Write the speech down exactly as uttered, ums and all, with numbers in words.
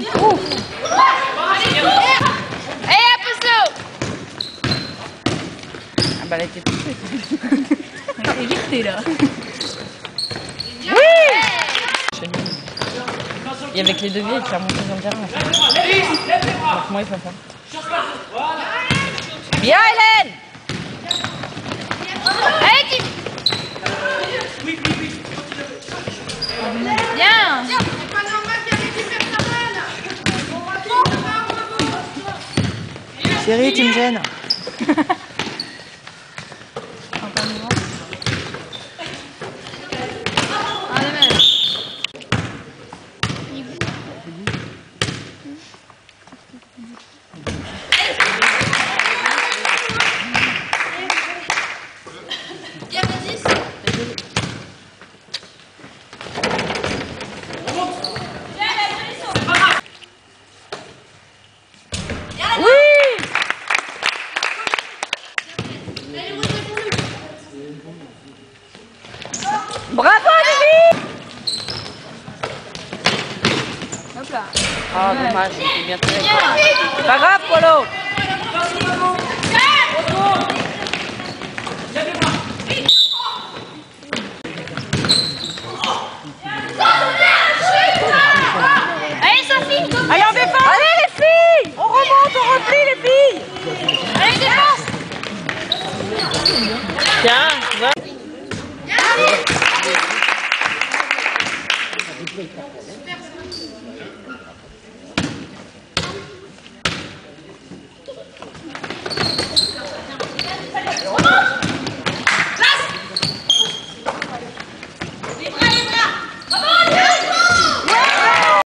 Ouf. Allez, un peu Ah bah elle a été poussée. Elle est évitée là. Oui. Et avec les deux vieilles qui remontent dans le terrain. Donc moi il faut faire. Bien Hélène. Allez, tu... Bien. Chérie, tu me gênes. Bravo Lily. Hop là. Ah dommage, c'était bien tiré. C'est pas grave Polo. Allez, Sophie. Allez en défense. Allez les filles. On remonte, on replie les filles. Allez, défense. Tiens, va. Super.